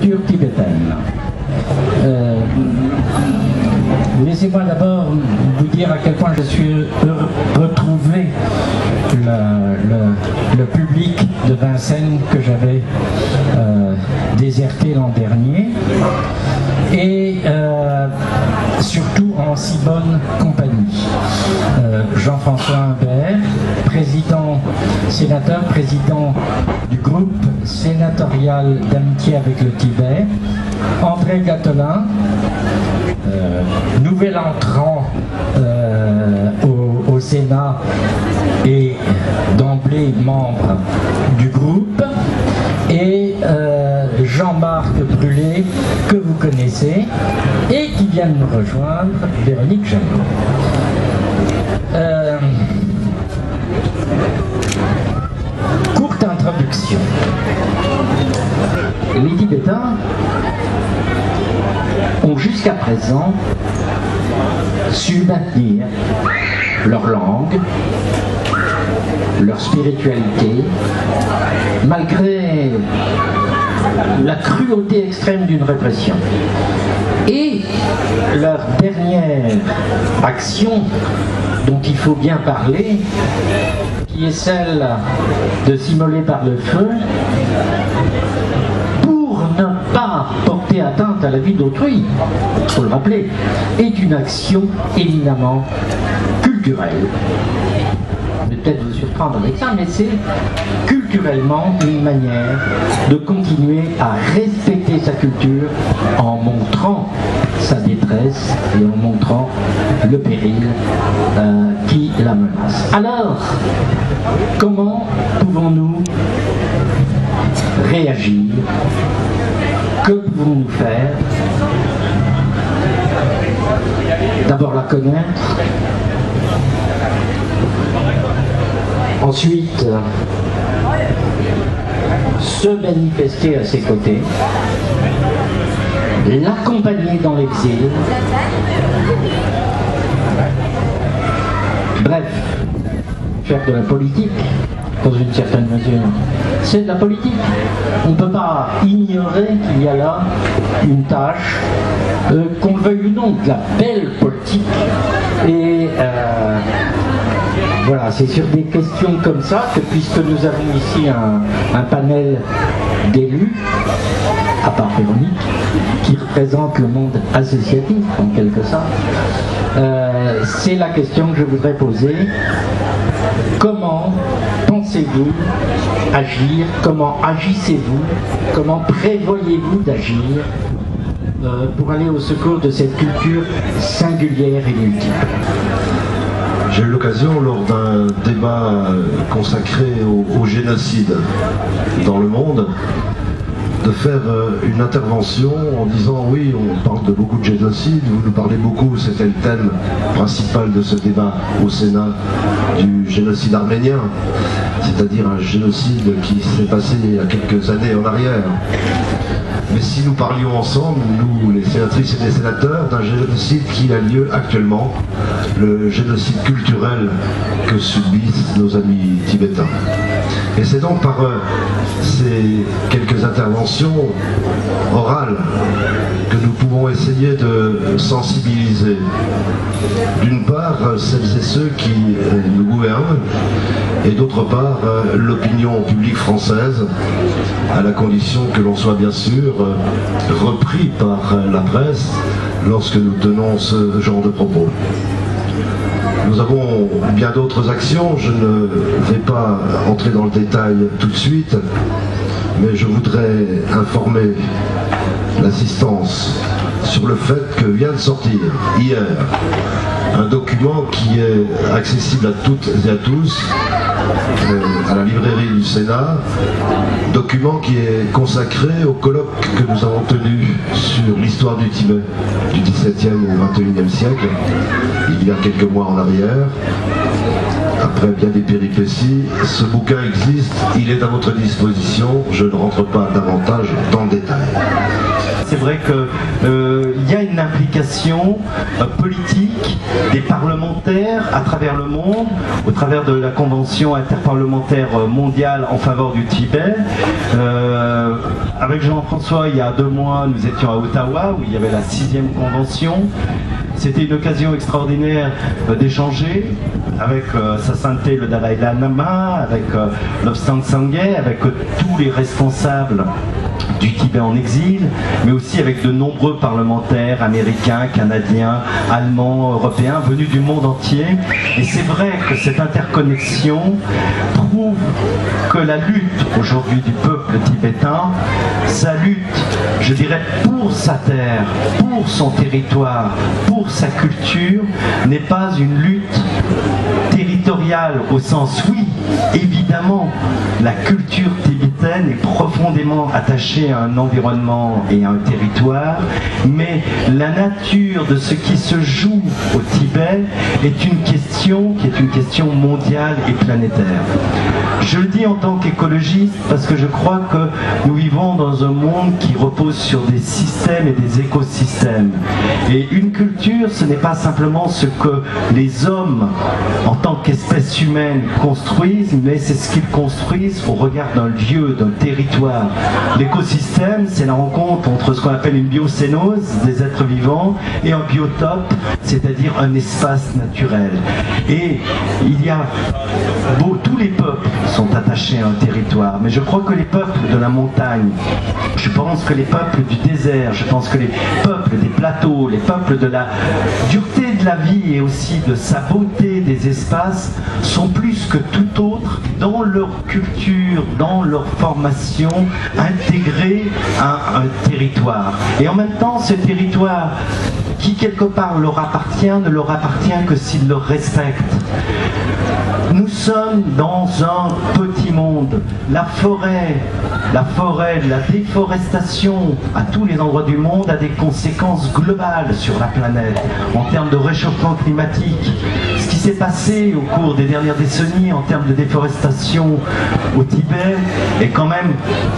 culture tibétaine. Laissez-moi d'abord vous dire à quel point je suis retrouvé le public de Vincennes que j'avais déserté l'an dernier, et surtout en si bonne compagnie. Jean-François Humbert, sénateur, président du groupe sénatorial d'amitié avec le Tibet, André Gatelin, nouvel entrant au Sénat et d'emblée membre du groupe, et Jean-Marc Brûlé, que vous connaissez, et qui vient de nous rejoindre, Véronique Jacot. Courte introduction. Les Tibétains ont jusqu'à présent su maintenir leur langue, leur spiritualité, malgré la cruauté extrême d'une répression. Et leur dernière action, dont il faut bien parler, qui est celle de s'immoler par le feu, pour ne pas porter atteinte à la vie d'autrui, il faut le rappeler, est une action éminemment culturelle. Je vais peut-être vous surprendre avec ça, mais c'est culturellement une manière de continuer à respecter sa culture en montrant sa détresse et en montrant le péril qui la menace. Alors, comment pouvons-nous réagir? Que pouvons-nous faire? D'abord la connaître, ensuite se manifester à ses côtés, l'accompagner dans l'exil, bref, faire de la politique dans une certaine mesure. C'est de la politique. On ne peut pas ignorer qu'il y a là une tâche, qu'on le veuille ou non, de la belle politique. Et voilà, c'est sur des questions comme ça que, puisque nous avons ici un panel d'élus, à part Véronique, qui représente le monde associatif en quelque sorte, c'est la question que je voudrais poser. Comment pensez-vous agir? Comment agissez-vous? Comment prévoyez-vous d'agir pour aller au secours de cette culture singulière et multiple? J'ai eu l'occasion, lors d'un débat consacré au génocide dans le monde, de faire une intervention en disant oui, on parle de beaucoup de génocide, vous nous parlez beaucoup, c'était le thème principal de ce débat au Sénat, du génocide arménien, c'est-à-dire un génocide qui s'est passé il y a quelques années en arrière. Mais si nous parlions ensemble, nous les sénatrices et les sénateurs, d'un génocide qui a lieu actuellement, le génocide culturel que subissent nos amis tibétains. Et c'est donc par ces quelques interventions orales que nous pouvons essayer de sensibiliser, d'une part, celles et ceux qui nous gouvernent, et d'autre part, l'opinion publique française, à la condition que l'on soit bien sûr repris par la presse lorsque nous tenons ce genre de propos. Nous avons bien d'autres actions, je ne vais pas entrer dans le détail tout de suite, mais je voudrais informer l'assistance sur le fait que vient de sortir hier un document qui est accessible à toutes et à tous à la librairie du Sénat, document qui est consacré au colloque que nous avons tenu sur l'histoire du Tibet du XVIIe au XXIe siècle, il y a quelques mois en arrière. Après bien des péripéties, ce bouquin existe, il est à votre disposition, je ne rentre pas davantage dans le détail. c'est vrai qu'il y a une implication politique des parlementaires à travers le monde, au travers de la Convention interparlementaire mondiale en faveur du Tibet. Avec Jean-François, il y a 2 mois, nous étions à Ottawa, où il y avait la 6e convention. C'était une occasion extraordinaire d'échanger avec Sa Sainteté le Dalai Lama, avec Lobsang Sangye, avec tous les responsables du Tibet en exil, mais aussi avec de nombreux parlementaires américains, canadiens, allemands, européens, venus du monde entier. Et c'est vrai que cette interconnexion prouve que la lutte aujourd'hui du peuple tibétain, sa lutte, je dirais, pour sa terre, pour son territoire, pour sa culture, n'est pas une lutte territoriale au sens, oui, évidemment, la culture tibétaine est profondément attachée à un environnement et à un territoire, mais la nature de ce qui se joue au Tibet est une question qui est une question mondiale et planétaire. Je le dis en tant qu'écologiste parce que je crois que nous vivons dans un monde qui repose sur des systèmes et des écosystèmes. Et une culture, ce n'est pas simplement ce que les hommes, en tant qu'espèce humaine, construisent, mais c'est ce qu'ils construisent au regard d'un lieu, d'un territoire. L'écosystème, c'est la rencontre entre ce qu'on appelle une biocénose des êtres vivants et un biotope, c'est-à-dire un espace naturel. Et il y a tous les peuples sont attachés à un territoire, mais je crois que les peuples de la montagne, je pense que les peuples du désert, je pense que les peuples des plateaux, les peuples de la dureté de la vie et aussi de sa beauté des espaces sont plus que tout autre dans leur culture, dans leur formation, intégrés à un territoire. Et en même temps, ce territoire qui quelque part leur appartient, ne leur appartient que s'ils le respectent. Nous sommes dans un petit monde. La forêt, la déforestation à tous les endroits du monde a des conséquences globales sur la planète en termes de réchauffement climatique. Ce qui s'est passé au cours des dernières décennies en termes de déforestation au Tibet est quand même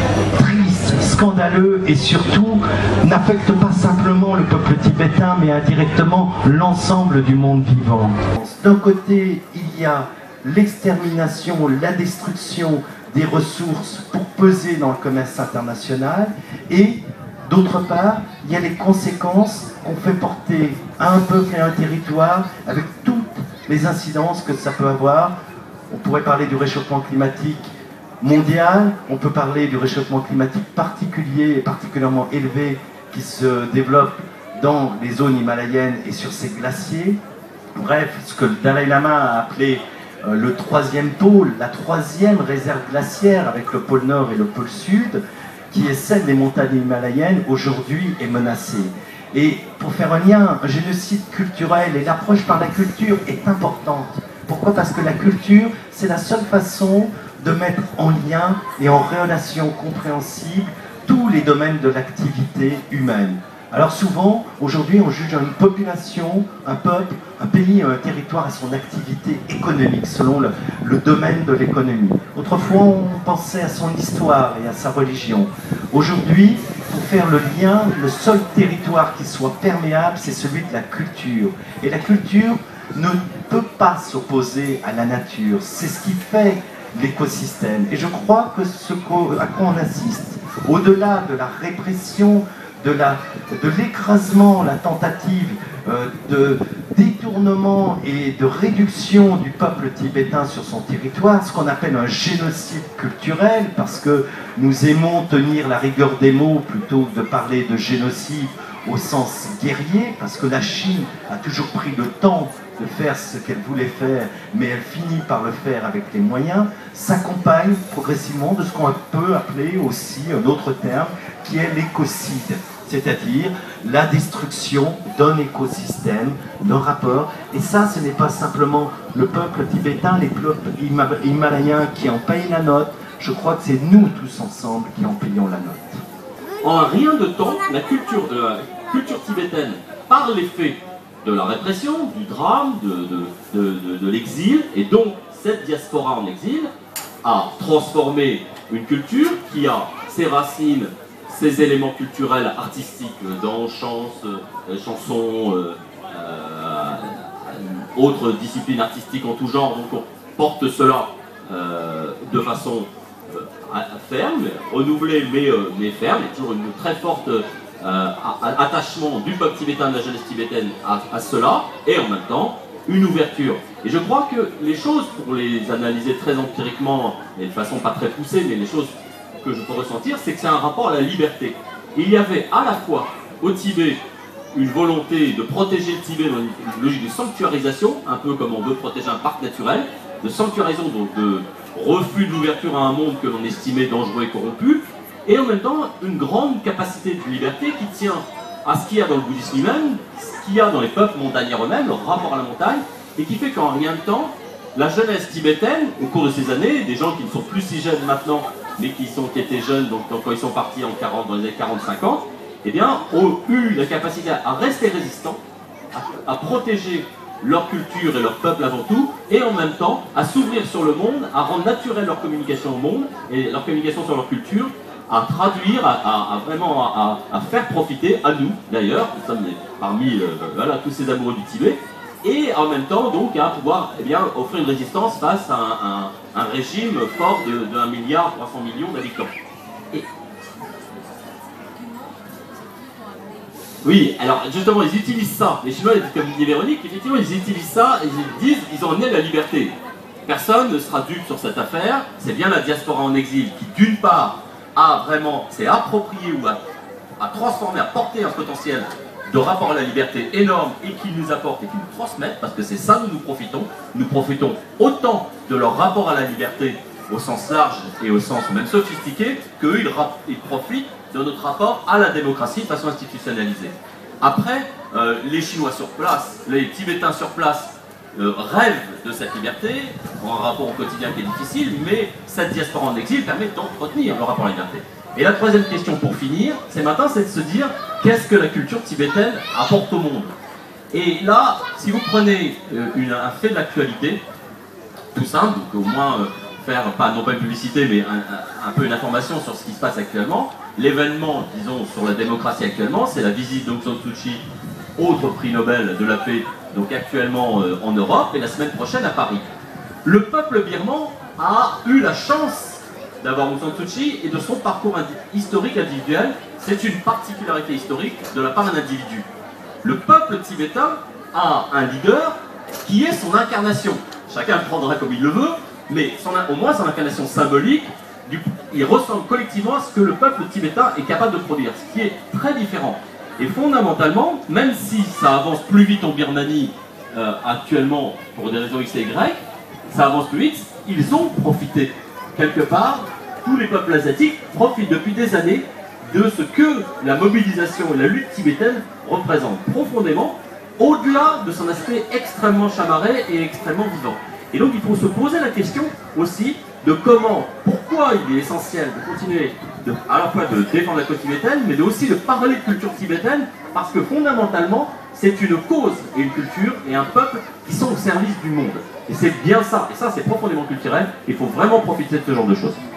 triste, scandaleux et surtout n'affecte pas simplement le peuple tibétain mais indirectement l'ensemble du monde vivant. D'un côté, il y a l'extermination, la destruction des ressources pour peser dans le commerce international et d'autre part, il y a les conséquences qu'on fait porter à un peuple et à un territoire avec toutes les incidences que ça peut avoir. On pourrait parler du réchauffement climatique mondial, on peut parler du réchauffement climatique particulier et particulièrement élevé qui se développe dans les zones himalayennes et sur ces glaciers. Bref, ce que le Dalai Lama a appelé le 3e pôle, la 3e réserve glaciaire avec le pôle Nord et le pôle Sud, qui est celle des montagnes himalayennes, aujourd'hui est menacée. Et pour faire un lien, un génocide culturel et l'approche par la culture est importante. Pourquoi? Parce que la culture, c'est la seule façon de mettre en lien et en relation compréhensible tous les domaines de l'activité humaine. Alors souvent, aujourd'hui, on juge une population, un peuple, un pays, un territoire à son activité économique, selon le domaine de l'économie. Autrefois, on pensait à son histoire et à sa religion. Aujourd'hui, pour faire le lien, le seul territoire qui soit perméable, c'est celui de la culture. Et la culture ne peut pas s'opposer à la nature. C'est ce qui fait l'écosystème. Et je crois que à quoi on assiste, au-delà de la répression, de l'écrasement, la tentative de détournement et de réduction du peuple tibétain sur son territoire, ce qu'on appelle un génocide culturel, parce que nous aimons tenir la rigueur des mots plutôt que de parler de génocide au sens guerrier, parce que la Chine a toujours pris le temps de faire ce qu'elle voulait faire, mais elle finit par le faire avec les moyens, s'accompagne progressivement de ce qu'on peut appeler aussi un autre terme, qui est l'écocide, c'est-à-dire la destruction d'un écosystème, d'un rapport. Et ça, ce n'est pas simplement le peuple tibétain, les peuples himalayens qui en payent la note, je crois que c'est nous tous ensemble qui en payons la note. En rien de temps, la culture tibétaine, par l'effet de la répression, du drame, de l'exil, et donc cette diaspora en exil, a transformé une culture qui a ses racines, ces éléments culturels, artistiques, danse, chansons, autres disciplines artistiques en tout genre, donc on porte cela de façon ferme, renouvelée mais ferme, il y a toujours une très forte attachement du peuple tibétain, de la jeunesse tibétaine à cela, et en même temps une ouverture. Et je crois que les choses, pour les analyser très empiriquement et de façon pas très poussée, mais les choses que je peux ressentir, c'est que c'est un rapport à la liberté. Il y avait à la fois au Tibet une volonté de protéger le Tibet dans une logique de sanctuarisation, un peu comme on veut protéger un parc naturel, de sanctuarisation, donc de refus de l'ouverture à un monde que l'on estimait dangereux et corrompu, et en même temps une grande capacité de liberté qui tient à ce qu'il y a dans le bouddhisme lui-même, ce qu'il y a dans les peuples montagnards eux-mêmes, leur rapport à la montagne, et qui fait qu'en rien de temps, la jeunesse tibétaine, au cours de ces années, des gens qui ne sont plus si jeunes maintenant, mais qui étaient jeunes donc quand ils sont partis dans les années 40-50, eh bien, ont eu la capacité à rester résistants, à protéger leur culture et leur peuple avant tout, et en même temps à s'ouvrir sur le monde, à rendre naturelle leur communication au monde, et leur communication sur leur culture, à traduire, à faire profiter, à nous d'ailleurs, nous sommes parmi voilà, tous ces amoureux du Tibet, et en même temps donc à pouvoir offrir une résistance face à un régime fort de 1,3 milliard d'habitants. Oui, alors justement ils utilisent ça, les Chinois, comme dit Véronique, effectivement ils utilisent ça et ils disent qu'ils ont amené la liberté. Personne ne sera dupe sur cette affaire, c'est bien la diaspora en exil qui d'une part s'est approprié ou a transformé, a porté un potentiel de rapport à la liberté énorme et qui nous apporte et qui nous transmettent, parce que c'est ça dont nous profitons autant de leur rapport à la liberté au sens large et au sens même sophistiqué, qu'eux ils profitent de notre rapport à la démocratie de façon institutionnalisée. Après, les Chinois sur place, les Tibétains sur place rêvent de cette liberté, ont un rapport au quotidien qui est difficile, mais cette diaspora en exil permet d'entretenir le rapport à la liberté. Et la troisième question pour finir, c'est de se dire qu'est-ce que la culture tibétaine apporte au monde. Et là, si vous prenez un fait de l'actualité, tout simple, donc au moins faire, non pas une publicité, mais un peu une information sur ce qui se passe actuellement, l'événement, disons, sur la démocratie actuellement, c'est la visite d'Aung San Suu Kyi, autre prix Nobel de la paix, donc actuellement en Europe, et la semaine prochaine à Paris. Le peuple birman a eu la chance d'avoir Aung San Suu Kyi et de son parcours historique individuel. C'est une particularité historique de la part d'un individu. Le peuple tibétain a un leader qui est son incarnation. Chacun le prendra comme il le veut, mais au moins son incarnation symbolique, il ressemble collectivement à ce que le peuple tibétain est capable de produire, ce qui est très différent. Et fondamentalement, même si ça avance plus vite en Birmanie actuellement pour des raisons X et Y, ça avance plus vite, ils ont profité. Quelque part, tous les peuples asiatiques profitent depuis des années de ce que la mobilisation et la lutte tibétaine représentent profondément, au-delà de son aspect extrêmement chamarré et extrêmement vivant. Et donc il faut se poser la question aussi de pourquoi il est essentiel de continuer à la fois de défendre la cause tibétaine, mais aussi de parler de culture tibétaine, parce que fondamentalement, c'est une cause et une culture et un peuple qui sont au service du monde. Et c'est bien ça, et ça c'est profondément culturel, il faut vraiment profiter de ce genre de choses.